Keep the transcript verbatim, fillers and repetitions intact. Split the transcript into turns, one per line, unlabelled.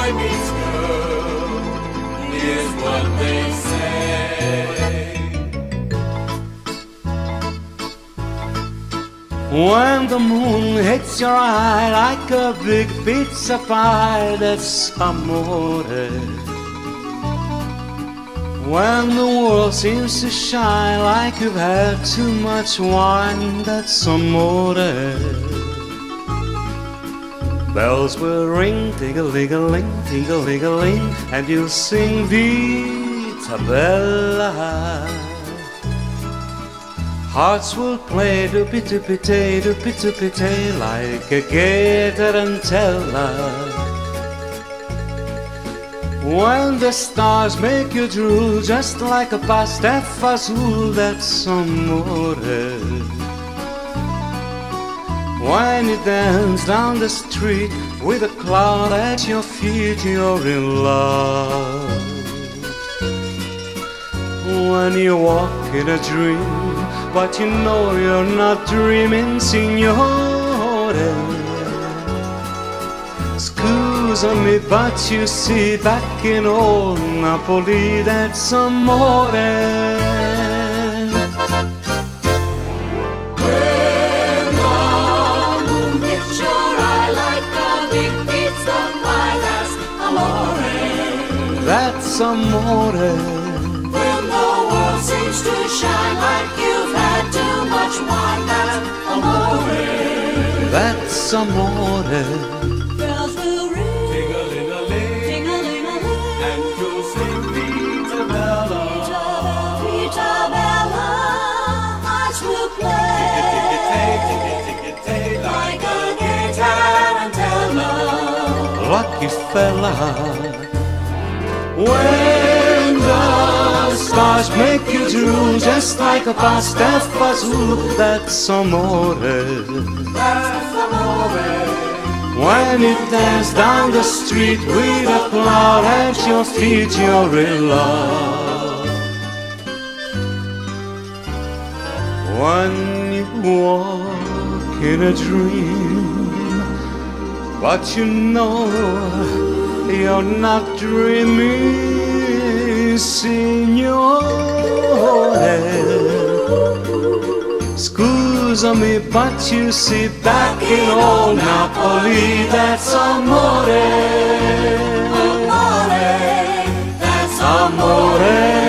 meets girl, is what they say.
When the moon hits your eye like a big pizza pie, that's amore. When the world seems to shine like you've had too much wine, that's amore. Bells will ring, ting-a-ling-a-ling, ting-a-ling-a-ling, and you'll sing Vita Bella. Hearts will play doopy-doopy-tay, doopy-doopy-tay, like a gay tarantella. When the stars make you drool, just like a pasta fazool, that's amore. When you dance down the street with a cloud at your feet, you're in love. When you walk in a dream, but you know you're not dreaming, signore. Scusa me, but you see, back in old Napoli, that's amore.
When the moon hits your eye like a big pizza pie, that's amore.
That's amore.
When the world seems to shine like you've had too much wine, that's amore.
That's amore.
Bells will ring, ting-a-ling-a-ling, ting-a-ling-a-ling, and you'll sing Vita Bella. Vita Bella, hearts will play, ticky-ticky-tay, like a gay tarantella.
Lucky fella. When the stars make you drool, just like a pasta fazool, that's amore.
That's amore.
When you dance down the street with a cloud at your feet, you're in love. When you walk in a dream, but you know you're not dreaming, signore. Scusa me, but you see, back in old Napoli, that's amore.
Amore, that's
Amore.